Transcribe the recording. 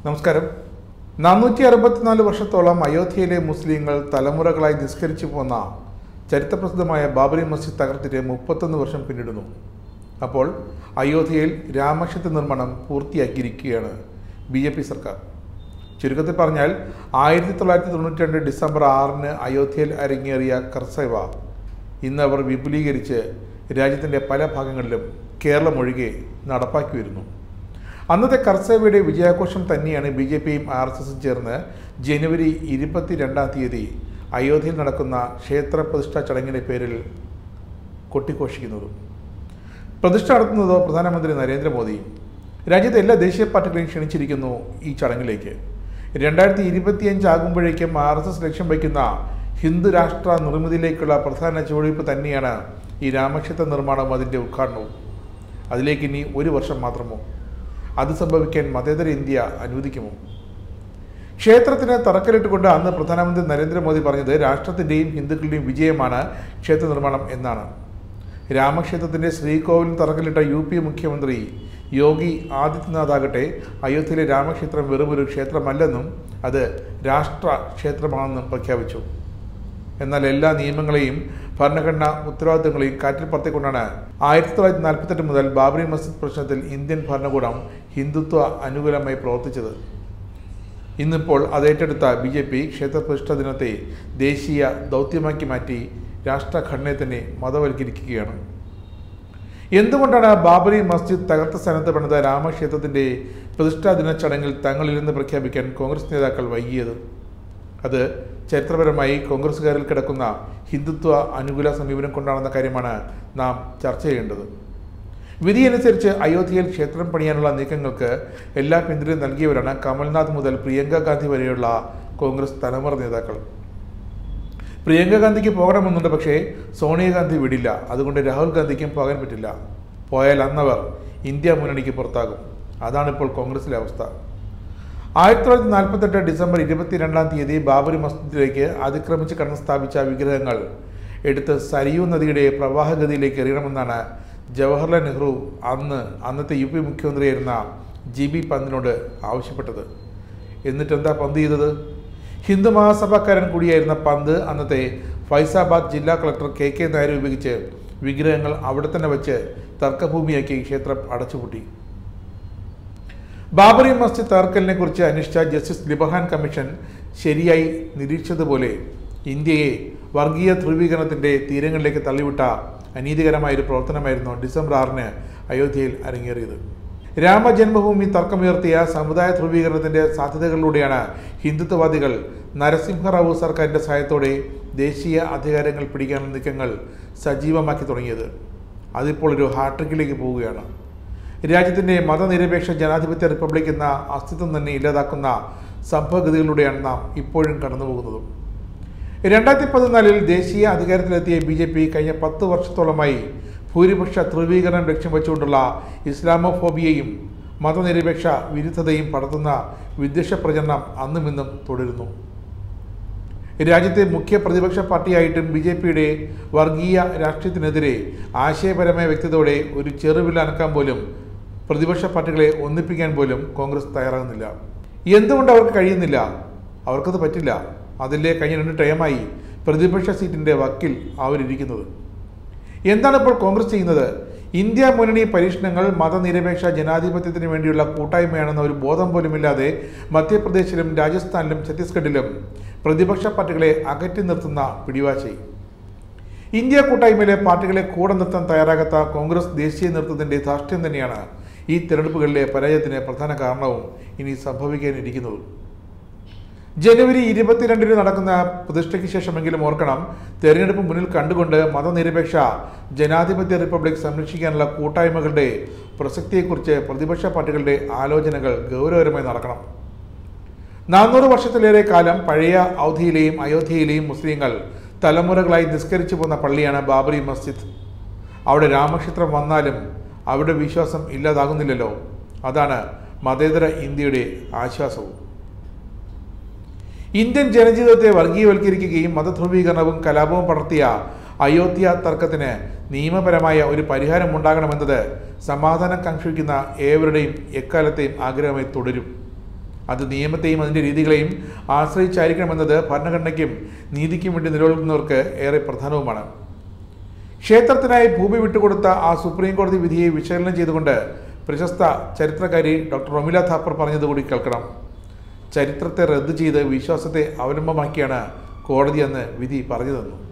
നമസ്കാരം. 464 വർഷത്തോളം അയോധ്യയിലെ മുസ്ലിങ്ങൾ തലമുറകളായി നിസ്കരിച്ചു പോന്ന ചരിത്രപ്രസിദ്ധമായ ബാബറി മസ്ജിദ് തകർത്തിട്ട് 31 വർഷം പിന്നിടുന്നു. അപ്പോൾ അയോധ്യയിൽ രാമക്ഷേത്ര നിർമ്മാണം പൂർത്തിയാക്കിയിരിക്കുകയാണ് BJP സർക്കാർ. ചുരുക്കത്തിൽ പറഞ്ഞാൽ 1992 ഡിസംബർ 6 അയോധ്യയിൽ അരങ്ങേറിയ കർസേവ ഇന്ന് അവർ വിപുലീകരിച്ച് രാജ്യത്തിൻ്റെ പല ഭാഗങ്ങളിലും കേരളം ഒഴികെ നടപ്പാക്കി വരുന്നു. അന്നത്തെ കർസേവയുടെ വിജയാഘോഷം തന്നെയാണ് BJPയും RSSും ചേർന്ന് ജനുവരി 22 അയോധ്യയിൽ നടക്കുന്ന ക്ഷേത്ര പ്രതിഷ്ഠാ ചടങ്ങിൻ്റെ പേരിൽ കൊട്ടിഘോഷിക്കുന്നത്. പ്രതിഷ്ഠ നടത്തുന്നത് പ്രധാനമന്ത്രി നരേന്ദ്രമോദി. രാജ്യത്തെ എല്ലാ ദേശീയ പാർട്ടികളെയും ക്ഷണിച്ചിരിക്കുന്നു ഈ ചടങ്ങിലേക്ക്. 2025 ആകുമ്പോഴേക്കും RSS ലക്ഷ്യം വയ്ക്കുന്ന ഹിന്ദു രാഷ്ട്ര നിർമ്മിതിയിലേക്കുള്ള പ്രധാന ചുവടുവയ്പ് തന്നെയാണ് ഈ രാമക്ഷേത്ര നിർമ്മാണവും അതിൻ്റെ ഉദ്ഘാടനവും. അതിലേക്ക് ഇനി 1 വർഷം മാത്രമോ? അത് സംഭവിക്കാൻ മതേതര ഇന്ത്യ അനുവദിക്കുമോ? ക്ഷേത്രത്തിന് തറക്കല്ലിട്ടുകൊണ്ട് അന്ന് പ്രധാനമന്ത്രി നരേന്ദ്രമോദി പറഞ്ഞത് രാഷ്ട്രത്തിൻ്റെയും ഹിന്ദുക്കളുടെയും വിജയമാണ് ക്ഷേത്ര നിർമ്മാണം എന്നാണ്. രാമക്ഷേത്രത്തിൻ്റെ ശ്രീകോവിൽ തറക്കല്ലിട്ട UP മുഖ്യമന്ത്രി യോഗി ആദിത്യനാഥ് ആകട്ടെ അയോധ്യയിലെ രാമക്ഷേത്രം വെറുമൊരു ക്ഷേത്രമല്ലെന്നും അത് രാഷ്ട്ര ക്ഷേത്രമാണെന്നും പ്രഖ്യാപിച്ചു. എന്നാൽ എല്ലാ നിയമങ്ങളെയും ഭരണഘടനാ ഉത്തരവാദിത്തങ്ങളെയും കാറ്റിൽ പറത്തിക്കൊണ്ടാണ് 1948 മുതൽ ബാബറി മസ്ജിദ് പ്രശ്നത്തിൽ ഇന്ത്യൻ ഭരണകൂടം ഹിന്ദുത്വ അനുകൂലമായി പ്രവർത്തിച്ചത്. ഇന്നിപ്പോൾ അത് ഏറ്റെടുത്ത BJP ക്ഷേത്ര പ്രതിഷ്ഠാ ദിനത്തെ ദേശീയ ദൗത്യമാക്കി മാറ്റി രാഷ്ട്രഘടനയെ തന്നെ മതവൽക്കരിക്കുകയാണ്. എന്തുകൊണ്ടാണ് ബാബറി മസ്ജിദ് തകർത്ത സ്ഥാനത്ത് പണിത രാമക്ഷേത്രത്തിൻ്റെ പ്രതിഷ്ഠാ ദിന ചടങ്ങിൽ തങ്ങളില്ലെന്ന് പ്രഖ്യാപിക്കാൻ കോൺഗ്രസ് നേതാക്കൾ വൈകിയത്? അത് ചരിത്രപരമായി കോൺഗ്രസ്സുകാരിൽ കിടക്കുന്ന ഹിന്ദുത്വ അനുകൂല സമീപനം കൊണ്ടാണെന്ന കാര്യമാണ് നാം ചർച്ച ചെയ്യേണ്ടത്. വിധിയനുസരിച്ച് അയോധ്യയിൽ ക്ഷേത്രം പണിയാനുള്ള നീക്കങ്ങൾക്ക് എല്ലാ പിന്തുണയും നൽകിയവരാണ് കമൽനാഥ് മുതൽ പ്രിയങ്ക ഗാന്ധി വരെയുള്ള കോൺഗ്രസ് തലമുറ നേതാക്കൾ. പ്രിയങ്ക ഗാന്ധിക്ക് പോകണമെന്നുണ്ട്, പക്ഷേ സോണിയാഗാന്ധി വിടില്ല. അതുകൊണ്ട് രാഹുൽ ഗാന്ധിക്കും പോകാൻ പറ്റില്ല. പോയാൽ അന്നവർ ഇന്ത്യ മുന്നണിക്ക് പുറത്താകും. അതാണിപ്പോൾ കോൺഗ്രസിലെ അവസ്ഥ. 1948 ഡിസംബർ 22 ബാബറി മസ്ജിദിലേക്ക് അതിക്രമിച്ച് കടന്ന് സ്ഥാപിച്ച വിഗ്രഹങ്ങൾ എടുത്ത് സരിയൂ നദിയുടെ പ്രവാഹഗതിയിലേക്ക് എറിയണമെന്നാണ് ജവഹർലാൽ നെഹ്റു അന്നത്തെ UP മുഖ്യമന്ത്രിയായിരുന്ന GB പന്തിനോട് ആവശ്യപ്പെട്ടത്. എന്നിട്ടെന്താ പന്ത് ചെയ്തത്? ഹിന്ദു മഹാസഭാക്കാരൻ കൂടിയായിരുന്ന പന്ത് അന്നത്തെ ഫൈസാബാദ് ജില്ലാ കളക്ടർ KK നായരെ ഉപയോഗിച്ച് വിഗ്രഹങ്ങൾ അവിടെ തന്നെ വെച്ച് തർക്കഭൂമിയാക്കി ക്ഷേത്രം അടച്ചുപൂട്ടി. ബാബറി മസ്ജിദ് തകർക്കലിനെ കുറിച്ച് അന്വേഷിച്ച ജസ്റ്റിസ് ലിബഹാൻ കമ്മീഷൻ ശരിയായി നിരീക്ഷിച്ചതുപോലെ ഇന്ത്യയെ വർഗീയ ധ്രുവീകരണത്തിൻ്റെ തീരങ്ങളിലേക്ക് തള്ളിവിട്ട അനീതികരമായൊരു പ്രവർത്തനമായിരുന്നു ഡിസംബർ 6 അയോധ്യയിൽ അരങ്ങേറിയത്. രാമജന്മഭൂമി തർക്കമുയർത്തിയ സമുദായ ധ്രുവീകരണത്തിൻ്റെ സാധ്യതകളിലൂടെയാണ് ഹിന്ദുത്വവാദികൾ നരസിംഹറാവു സർക്കാരിൻ്റെ സഹായത്തോടെ ദേശീയ അധികാരങ്ങൾ പിടിക്കാനുള്ള നീക്കങ്ങൾ സജീവമാക്കി തുടങ്ങിയത്. അതിപ്പോൾ ഒരു ഹാട്രിക്കിലേക്ക് പോവുകയാണ്. രാജ്യത്തിൻ്റെ മതനിരപേക്ഷ ജനാധിപത്യ റിപ്പബ്ലിക് എന്ന അസ്തിത്വം തന്നെ ഇല്ലാതാക്കുന്ന സംഭവഗതികളിലൂടെയാണ് നാം ഇപ്പോഴും കടന്നുപോകുന്നത്. 2014 ദേശീയ അധികാരത്തിലെത്തിയ BJP കഴിഞ്ഞ 10 വർഷത്തോളമായി ഭൂരിപക്ഷ ധ്രുവീകരണം ലക്ഷ്യം വെച്ചുകൊണ്ടുള്ള ഇസ്ലാമോഫോബിയയും മതനിരപേക്ഷ വിരുദ്ധതയും പടർത്തുന്ന വിദ്വേഷ പ്രചരണം അന്നും ഇന്നും തുടരുന്നു. രാജ്യത്തെ മുഖ്യ പ്രതിപക്ഷ പാർട്ടിയായിട്ടും BJPയുടെ വർഗീയ രാഷ്ട്രീയത്തിനെതിരെ ആശയപരമായ വ്യക്തതയോടെ ഒരു ചെറുവില അനക്കാൻ പോലും, പ്രതിപക്ഷ പാർട്ടികളെ ഒന്നിപ്പിക്കാൻ പോലും കോൺഗ്രസ് തയ്യാറാകുന്നില്ല. എന്തുകൊണ്ട് അവർക്ക് കഴിയുന്നില്ല? അവർക്കത് പറ്റില്ല. അതിലെ കഴിഞ്ഞ 2 ടൈമായി പ്രതിപക്ഷ സീറ്റിൻ്റെ വക്കിൽ അവരിയ്ക്കുന്നത്. എന്താണ് ഇപ്പോൾ കോൺഗ്രസ് ചെയ്യുന്നത്? ഇന്ത്യ മുന്നണി പരീക്ഷണങ്ങൾ മതനിരപേക്ഷ ജനാധിപത്യത്തിന് വേണ്ടിയുള്ള കൂട്ടായ്മയാണെന്ന ഒരു ബോധം പോലുമില്ലാതെ മധ്യപ്രദേശിലും രാജസ്ഥാനിലും ഛത്തീസ്ഗഡിലും പ്രതിപക്ഷ പാർട്ടികളെ അകറ്റി നിർത്തുന്ന പിടിവാശി. ഇന്ത്യ കൂട്ടായ്മയിലെ പാർട്ടികളെ കൂടെ നിർത്താൻ തയ്യാറാകാത്ത കോൺഗ്രസ് ദേശീയ നേതൃത്വത്തിൻ്റെ ധാർഷ്ട്യം തന്നെയാണ് ഈ തിരഞ്ഞെടുപ്പുകളിലെ പരാജയത്തിന് പ്രധാന കാരണവും ഇനി സംഭവിക്കാനിരിക്കുന്നതും. ജനുവരി 22 നടക്കുന്ന പ്രതിഷ്ഠയ്ക്ക് ശേഷമെങ്കിലും ഓർക്കണം, തെരഞ്ഞെടുപ്പ് മുന്നിൽ കണ്ടുകൊണ്ട് മതനിരപേക്ഷ ജനാധിപത്യ റിപ്പബ്ലിക് സംരക്ഷിക്കാനുള്ള കൂട്ടായ്മകളുടെ പ്രസക്തിയെക്കുറിച്ച് പ്രതിപക്ഷ പാർട്ടികളുടെ ആലോചനകൾ ഗൗരവകരമായി നടക്കണം. 400 വർഷത്തിലേറെ കാലം പഴയ ഔധിയിലെയും അയോധ്യയിലെയും മുസ്ലിങ്ങൾ തലമുറകളായി നിസ്കരിച്ചു പോന്ന പള്ളിയാണ് ബാബറി മസ്ജിദ്. അവിടെ രാമക്ഷേത്രം വന്നാലും അവിടെ വിശ്വാസം ഇല്ലാതാകുന്നില്ലല്ലോ. അതാണ് മതേതര ഇന്ത്യയുടെ ആശ്വാസവും. ഇന്ത്യൻ ജനജീവിതത്തെ വർഗീയവൽക്കരിക്കുകയും മതധ്രുവീകരണവും കലാപവും പടർത്തിയ അയോധ്യ തർക്കത്തിന് നിയമപരമായ ഒരു പരിഹാരം ഉണ്ടാകണമെന്നത് സമാധാനം കാക്ഷിക്കുന്ന ഏവരുടെയും എക്കാലത്തെയും ആഗ്രഹമായി തുടരും. അത് നിയമത്തെയും അതിൻ്റെ രീതികളെയും ആശ്രയിച്ചായിരിക്കണമെന്നത് ഭരണഘടനയ്ക്കും നീതിക്കും വേണ്ടി നിലകൊള്ളുന്നവർക്ക് ഏറെ പ്രധാനവുമാണ്. ക്ഷേത്രത്തിനായി ഭൂമി വിട്ടുകൊടുത്ത ആ സുപ്രീം കോടതി വിധിയെ വിശകലനം ചെയ്തുകൊണ്ട് പ്രശസ്ത ചരിത്രകാരി ഡോക്ടർ റൊമില താപ്പർ പറഞ്ഞതുകൂടി കേൾക്കണം. ചരിത്രത്തെ റദ്ദ് ചെയ്ത് വിശ്വാസത്തെ അവലംബമാക്കിയാണ് കോടതി അന്ന് വിധി പറഞ്ഞു തന്നു.